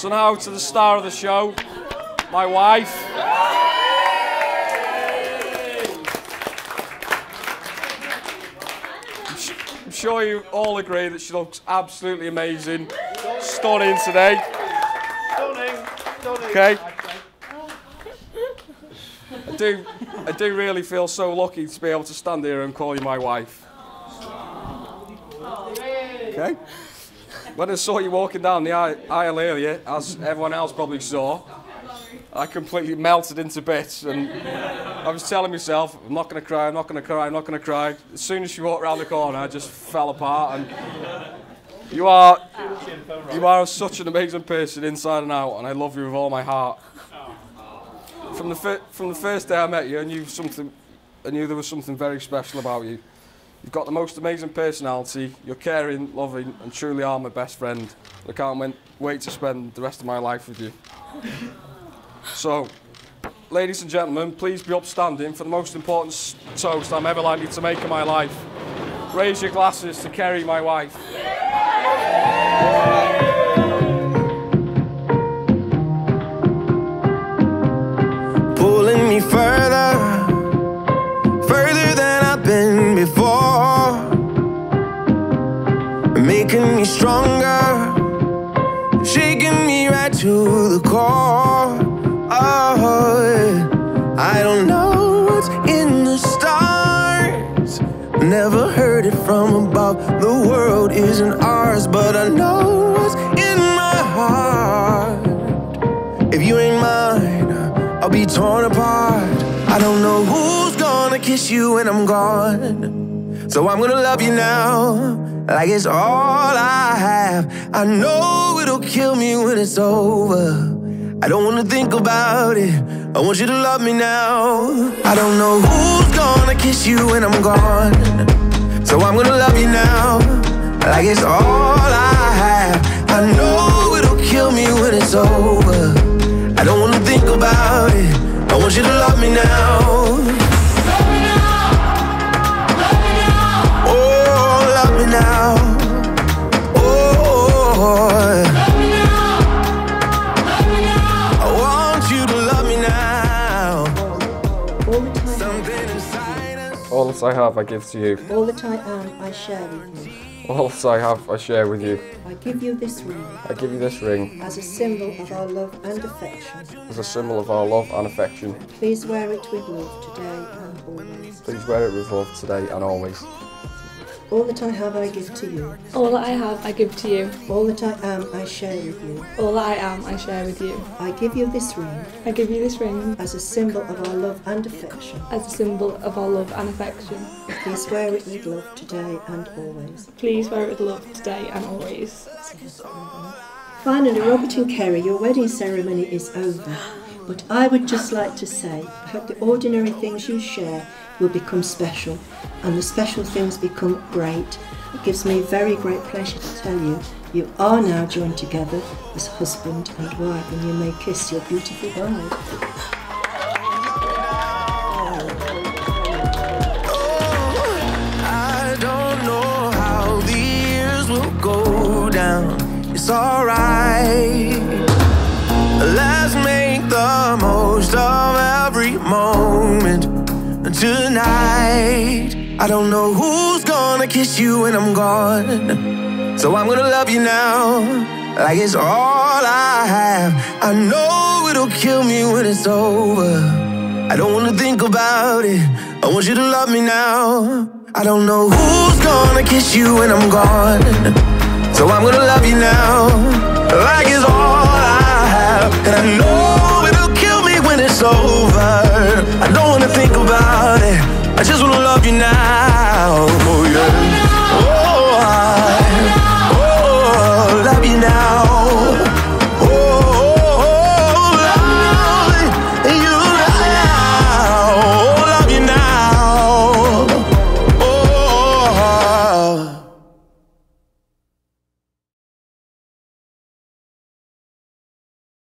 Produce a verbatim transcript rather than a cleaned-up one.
So now to the star of the show, my wife. I'm sure you all agree that she looks absolutely amazing, stunning today. Stunning, stunning. Okay. I do, I do really feel so lucky to be able to stand here and call you my wife. Okay. When I saw you walking down the aisle earlier, as everyone else probably saw, I completely melted into bits, and I was telling myself, I'm not going to cry, I'm not going to cry, I'm not going to cry. As soon as she walked around the corner, I just fell apart. And you are, you are such an amazing person inside and out, and I love you with all my heart. From the fir from the first day I met you, I knew something. I knew there was something very special about you. You've got the most amazing personality. You're caring, loving, and truly are my best friend. I can't wait to spend the rest of my life with you. So, ladies and gentlemen, please be upstanding for the most important toast I'm ever likely to make in my life. Raise your glasses to Kerri, my wife. Pulling me further, further than I've been before, making me stronger, shaking me right to the core. Oh, I don't know what's in the stars, never heard it from above. The world isn't ours, but I know what's in my heart. If you ain't mine, I'll be torn apart. I don't know who's gonna kiss you when I'm gone, so I'm gonna love you now, like it's all I have. I know it'll kill me when it's over. I don't wanna think about it, I want you to love me now. I don't know who's gonna kiss you when I'm gone, so I'm gonna love you now, like it's all I have. I know it'll kill me when it's over. I don't wanna think about it, I want you to love me now. Love me now, love me now. Oh, love me now. Oh, love me now, love me now. I want you to love me now. Something inside us. All that I have, I give to you. All that I am, I share with you. All that I have, I share with you. I give you this ring. I give you this ring as a symbol of our love and affection. As a symbol of our love and affection. Please wear it with love today and always. Please wear it with love today and always. All that I have, I give to you. All that I have, I give to you. All that I am, I share with you. All that I am, I share with you. I give you this ring. I give you this ring as a symbol of our love and affection. As a symbol of our love and affection. Please wear it with love today and always. Please wear it with love today and always. Finally, Robert and Kerri, your wedding ceremony is over. But I would just like to say, I hope the ordinary things you share will become special, and the special things become great. It gives me very great pleasure to tell you, you are now joined together as husband and wife, and you may kiss your beautiful bride. I don't know how the years will go down. It's alright. Let's make the most of every moment tonight. I don't know who's gonna kiss you when I'm gone, so I'm gonna love you now, like it's all I have. I know it'll kill me when it's over. I don't wanna think about it, I want you to love me now. I don't know who's gonna kiss you when I'm gone, so I'm gonna love you now, like it's all I have. And I know it'll kill me when it's over. I don't wanna think about it, I just wanna love you now.